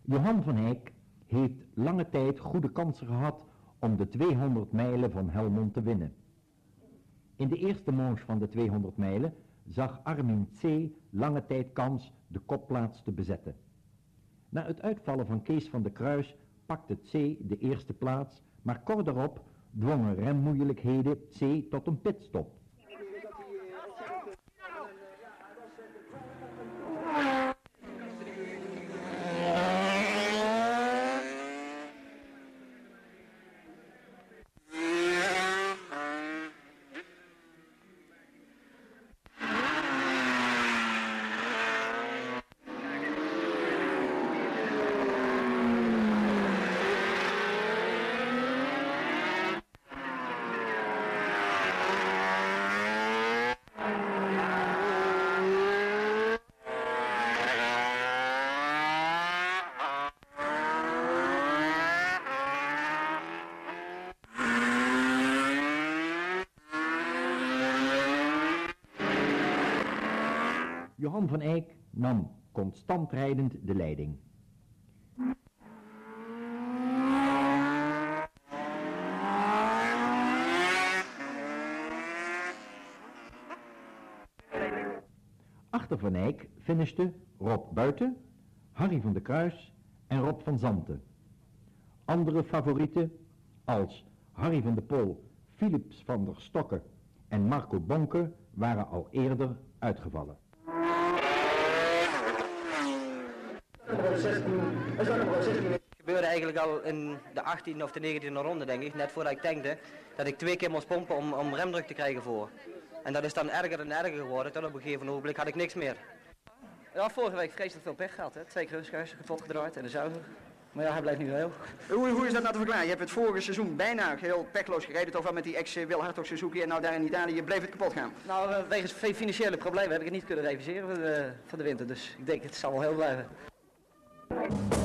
Johan van Eyck heeft lange tijd goede kansen gehad om de 200 mijlen van Helmond te winnen. In de eerste manche van de 200 mijlen zag Armin C. lange tijd kans de kopplaats te bezetten. Na het uitvallen van Kees van der Kruis pakte C. de eerste plaats, maar kort daarop dwongen remmoeilijkheden C. tot een pitstop. Johan van Eyck nam constant rijdend de leiding. Achter Van Eyck finishte Rob Buiten, Harry van der Kruis en Rob van Zanten. Andere favorieten als Harry van der Pol, Philips van der Stokke en Marco Bonke waren al eerder uitgevallen. Het gebeurde eigenlijk al in de 18e of de 19e ronde, denk ik, net voordat ik tankte, dat ik 2 keer moest pompen om remdruk te krijgen voor. En dat is dan erger en erger geworden, tot op een gegeven ogenblik had ik niks meer. Ja, vorige week vreselijk veel pech gehad, hè. 2 kruiskuisen kapot gedraaid en de zuiver. Maar ja, hij blijft nu heel. Hoe is dat nou te verklaren? Je hebt het vorige seizoen bijna heel pechloos gereden, toch wel met die ex-Wil Hartog Suzuki en nou daar in Italië bleef het kapot gaan. Nou, wegens financiële problemen heb ik het niet kunnen reviseren voor de winter, dus ik denk het zal wel heel blijven.